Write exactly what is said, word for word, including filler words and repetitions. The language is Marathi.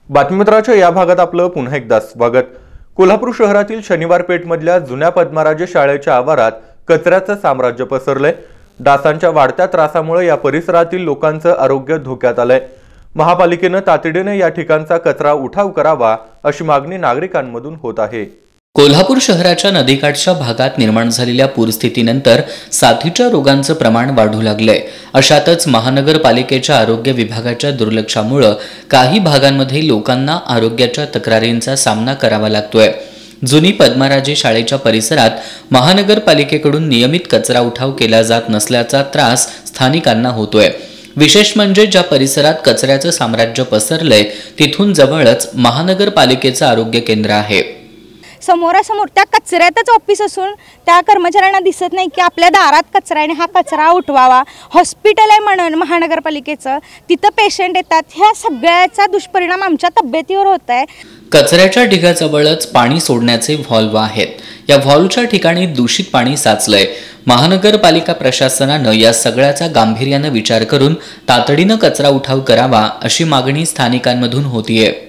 बातमीपत्राच्या या भागात आपलं पुन्हा एकदा स्वागत। कोल्हापूर शहरातील शनिवार पेठमधल्या जुन्या पद्माराजे शाळेच्या आवारात कचऱ्याचं साम्राज्य पसरलंय। डासांच्या वाढत्या त्रासामुळे या परिसरातील लोकांचं आरोग्य धोक्यात आलंय। महापालिकेने तातडीने या ठिकाणचा कचरा उठाव करावा अशी मागणी नागरिकांमधून होत आहे। कोल्हापूर शहराच्या नदीकाठच्या भागात निर्माण झालेल्या पूरस्थितीनंतर साथीच्या रोगांचं प्रमाण वाढू लागलंय। अशातच महानगरपालिकेच्या आरोग्य विभागाच्या दुर्लक्षामुळे काही भागांमध्ये लोकांना आरोग्याच्या तक्रारींचा सामना करावा लागतोय। जुनी पद्माराजे शाळेच्या परिसरात महानगरपालिकेकडून नियमित कचरा उठाव केला जात नसल्याचा त्रास स्थानिकांना होतोय। विशेष म्हणजे ज्या परिसरात कचऱ्याचं साम्राज्य पसरलंय तिथून जवळच महानगरपालिकेचं आरोग्य केंद्र आहे। समोरासमोर त्या कचऱ्यातच ऑफिस असून त्या कर्मचाऱ्यांना दिसत नाही की आपल्या दारात कचरा आहे, हा कचरा उठवावा। हॉस्पिटल आहे म्हणून महानगरपालिकेचं, तिथं पेशंट येतात। ह्या सगळ्याचा दुष्परिणाम आमच्या तब्येतीवर होत आहे। कचऱ्याच्या ढिगाजवळच पाणी सोडण्याचे व्हॉल्व आहेत। या व्हॉल्वच्या ठिकाणी दूषित पाणी साचलंय। महानगरपालिका प्रशासनानं या सगळ्याचा गांभीर्याने विचार करून तातडीनं कचरा उठाव करावा अशी मागणी स्थानिकांमधून होतीये।